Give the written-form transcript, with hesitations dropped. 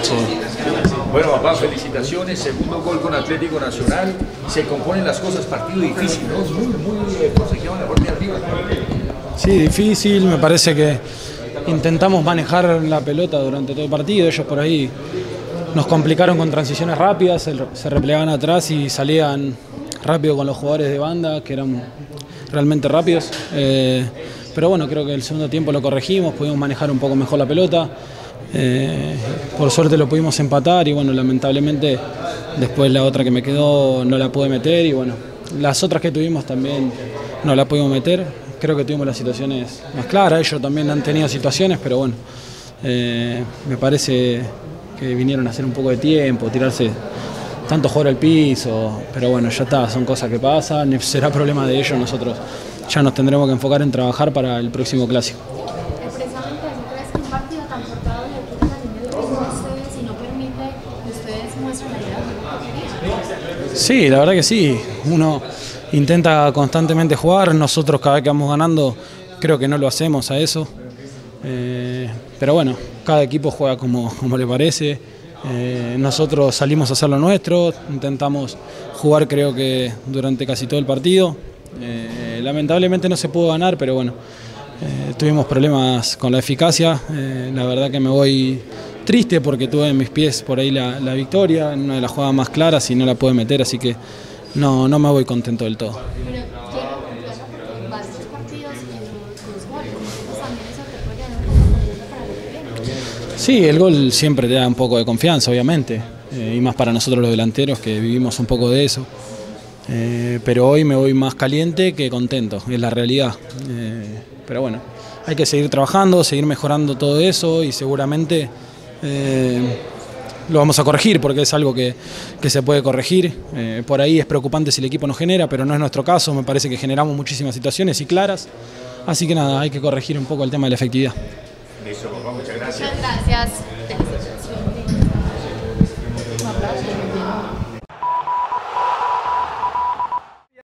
Sí. Bueno, papá, felicitaciones, segundo gol con Atlético Nacional, se componen las cosas, partido difícil, ¿no? Muy forcejeado en la parte de arriba. Sí, difícil, me parece que intentamos manejar la pelota durante todo el partido, ellos por ahí nos complicaron con transiciones rápidas, se replegaban atrás y salían rápido con los jugadores de banda, que eran realmente rápidos. Pero bueno, creo que el segundo tiempo lo corregimos, pudimos manejar un poco mejor la pelota. Por suerte lo pudimos empatar y bueno, lamentablemente después la otra que me quedó no la pude meter y bueno, las otras que tuvimos también no la pudimos meter. Creo que tuvimos las situaciones más claras, ellos también han tenido situaciones, pero bueno, me parece que vinieron a hacer un poco de tiempo, tirarse tanto jugar al piso, pero bueno, ya está, son cosas que pasan, será problema de ellos, nosotros ya nos tendremos que enfocar en trabajar para el próximo clásico. Precisamente eso, ¿crees que un partido tan cortado le quita la línea de ritmo a ustedes y no permite que ustedes muestren la idea? Sí, la verdad que sí, uno intenta constantemente jugar, nosotros cada vez que vamos ganando creo que no lo hacemos a eso, pero bueno, cada equipo juega como le parece. Nosotros salimos a hacer lo nuestro, intentamos jugar creo que durante casi todo el partido. Lamentablemente no se pudo ganar, pero bueno, tuvimos problemas con la eficacia. La verdad que me voy triste porque tuve en mis pies por ahí la victoria, en una de las jugadas más claras y no la pude meter, así que no me voy contento del todo. Pero llega porque vas a 2 partidos y 2 goles, entonces también eso te puede dar un poco de confianza para lo que viene. Sí, el gol siempre te da un poco de confianza, obviamente, y más para nosotros los delanteros que vivimos un poco de eso. Pero hoy me voy más caliente que contento, es la realidad. Pero bueno, hay que seguir trabajando, seguir mejorando todo eso y seguramente lo vamos a corregir porque es algo que se puede corregir. Por ahí es preocupante si el equipo no genera, pero no es nuestro caso, me parece que generamos muchísimas situaciones y claras. Así que nada, hay que corregir un poco el tema de la efectividad. Listo, papá, muchas gracias. Muchas gracias.